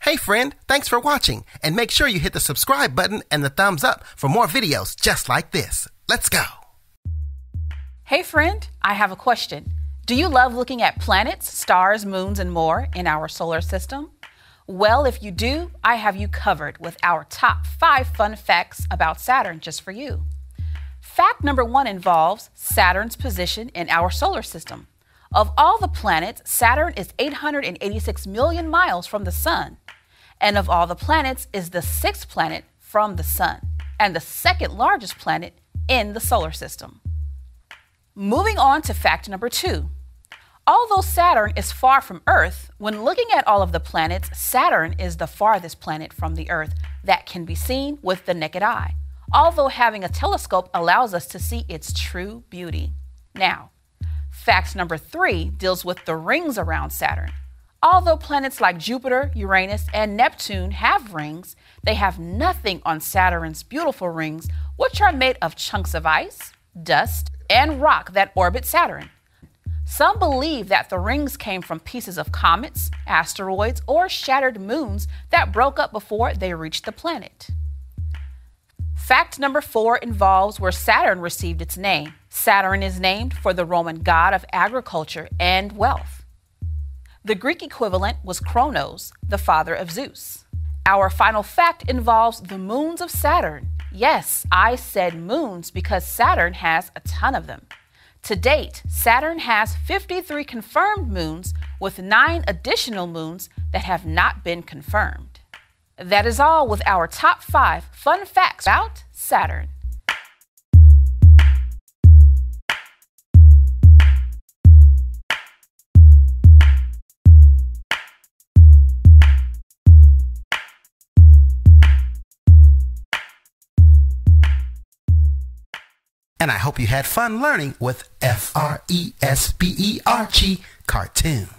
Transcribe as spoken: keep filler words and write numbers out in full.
Hey friend, thanks for watching, and make sure you hit the subscribe button and the thumbs up for more videos just like this. Let's go. Hey friend, I have a question. Do you love looking at planets, stars, moons, and more in our solar system? Well, if you do, I have you covered with our top five fun facts about Saturn just for you. Fact number one involves Saturn's position in our solar system. Of all the planets, Saturn is eight hundred eighty-six million miles from the Sun. And of all the planets, is the sixth planet from the Sun, and the second largest planet in the solar system. Moving on to fact number two. Although Saturn is far from Earth, when looking at all of the planets, Saturn is the farthest planet from the Earth that can be seen with the naked eye, although having a telescope allows us to see its true beauty. Now, fact number three deals with the rings around Saturn. Although planets like Jupiter, Uranus, and Neptune have rings, they have nothing on Saturn's beautiful rings, which are made of chunks of ice, dust, and rock that orbit Saturn. Some believe that the rings came from pieces of comets, asteroids, or shattered moons that broke up before they reached the planet. Fact number four involves where Saturn received its name. Saturn is named for the Roman god of agriculture and wealth. The Greek equivalent was Kronos, the father of Zeus. Our final fact involves the moons of Saturn. Yes, I said moons because Saturn has a ton of them. To date, Saturn has fifty-three confirmed moons with nine additional moons that have not been confirmed. That is all with our top five fun facts about Saturn. And I hope you had fun learning with F R E S B E R G cartoon.